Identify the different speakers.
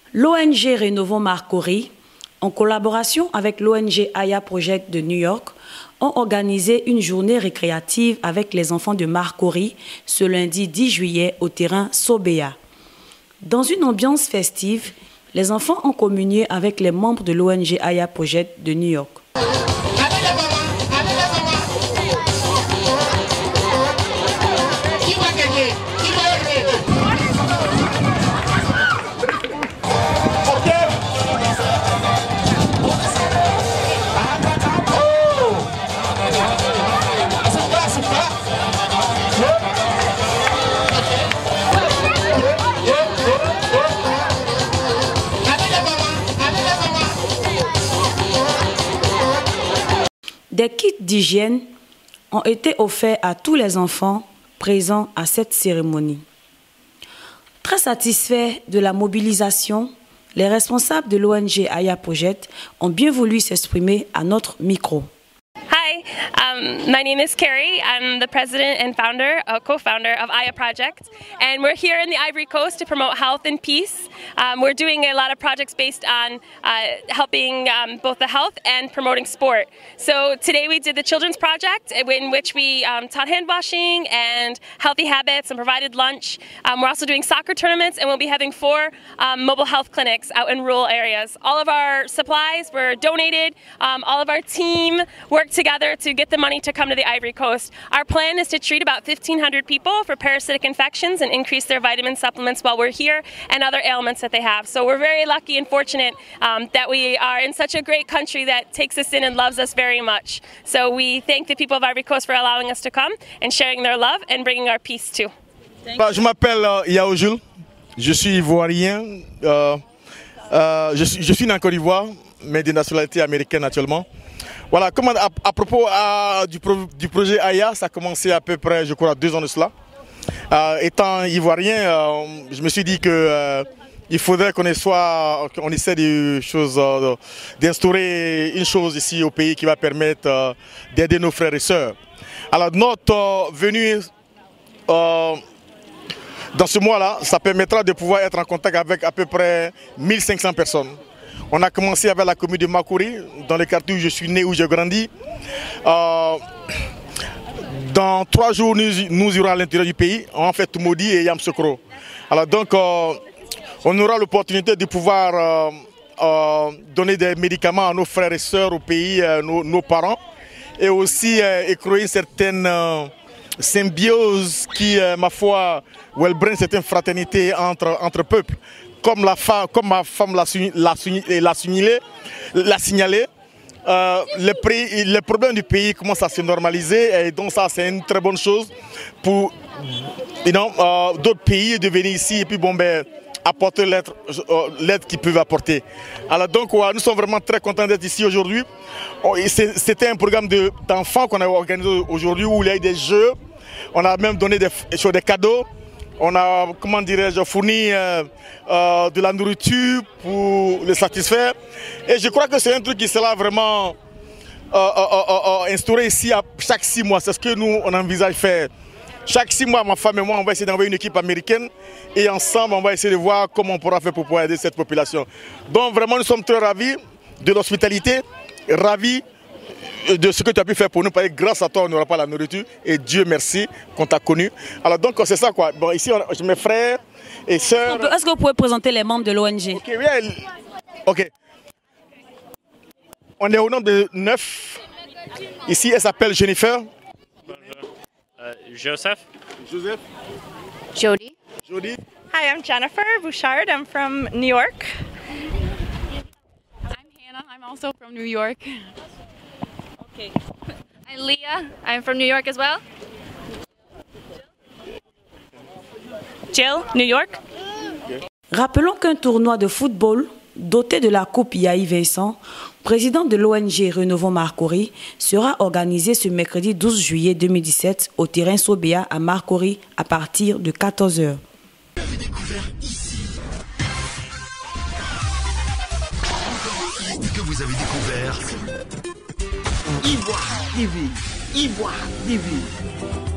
Speaker 1: L'ONG Rénovons Marcory, en collaboration avec l'ONG Aya Project de New York, ont organisé une journée récréative avec les enfants de Marcory ce lundi 10 juillet au terrain Sobea. Dans une ambiance festive, les enfants ont communié avec les membres de l'ONG Aya Project de New York. Des kits d'hygiène ont été offerts à tous les enfants présents à cette cérémonie. Très satisfaits de la mobilisation, les responsables de l'ONG Aya Project ont bien voulu s'exprimer à notre micro.
Speaker 2: Hi, my name is Carrie. I'm the president and co-founder of Aya Project, and we're here in the Ivory Coast to promote health and peace. We're doing a lot of projects based on helping both the health and promoting sport. So today we did the Children's Project, in which we taught hand washing and healthy habits and provided lunch. We're also doing soccer tournaments, and we'll be having 4 mobile health clinics out in rural areas. All of our supplies were donated. All of our team worked together to get the money to come to the Ivory Coast. Our plan is to treat about 1,500 people for parasitic infections and increase their vitamin supplements while we're here and other ailments that they have. So we're very lucky and fortunate that we are in such a great country that takes us in and loves us very much. So we thank the people of Ivory Coast for allowing us to come and sharing their love and bringing our peace too.
Speaker 3: Je m'appelle Yao Jules, je suis ivoirien, je suis né en Côte d'Ivoire, mais de nationalité américaine actuellement. Voilà, à propos du projet Aya, ça a commencé à peu près, je crois, 2 ans de cela. Étant ivoirien, je me suis dit que il faudrait qu'on essaie d'instaurer une chose ici au pays qui va permettre d'aider nos frères et sœurs. Alors notre venue dans ce mois-là, ça permettra de pouvoir être en contact avec à peu près 1500 personnes. On a commencé avec la commune de Marcory, dans le quartier où je suis né, où j'ai grandi. Dans 3 jours, nous irons à l'intérieur du pays, en fait Tumodi et Yamsokro. Alors donc, on aura l'opportunité de pouvoir donner des médicaments à nos frères et sœurs au pays, nos parents, et aussi écouler une certaine symbiose qui, ma foi, bring une certaine fraternité entre peuples. Comme ma femme l'a signalé, les problèmes du pays commencent à se normaliser et donc ça c'est une très bonne chose pour d'autres pays de venir ici et puis apporter l'aide qu'ils peuvent apporter. Alors donc nous sommes vraiment très contents d'être ici aujourd'hui. C'était un programme d'enfants qu'on a organisé aujourd'hui où il y a eu des jeux, on a même donné des cadeaux. On a, fourni de la nourriture pour les satisfaire. Et je crois que c'est un truc qui sera vraiment instauré ici à chaque 6 mois. C'est ce que nous, on envisage faire. Chaque 6 mois, ma femme et moi, on va essayer d'envoyer une équipe américaine. Et ensemble, on va essayer de voir comment on pourra faire pour pouvoir aider cette population. Donc vraiment, nous sommes très ravis de l'hospitalité, ravis de ce que tu as pu faire pour nous, parce que grâce à toi, on n'aura pas la nourriture. Et Dieu merci qu'on t'a connu. Alors donc, c'est ça quoi. Bon, ici, mes frères et sœurs...
Speaker 1: Est-ce que vous pouvez présenter les membres de l'ONG?
Speaker 3: Ok. On est au nombre de 9. Ici, elle s'appelle Jennifer.
Speaker 4: Joseph.
Speaker 5: Jody.
Speaker 2: Hi, I'm Jennifer Bouchard. I'm from New York.
Speaker 5: I'm Hannah. I'm also from New York.
Speaker 2: Okay.
Speaker 5: I'm Leah. I'm from New York as well.
Speaker 2: Jill, New York.
Speaker 1: Rappelons qu'un tournoi de football doté de la coupe Yahi Vincent, président de l'ONG Rénovons Marcory, sera organisé ce mercredi 12 juillet 2017 au terrain Sobea à Marcory à partir de 14 h.
Speaker 6: Que vous avez découvert Ivoire TV.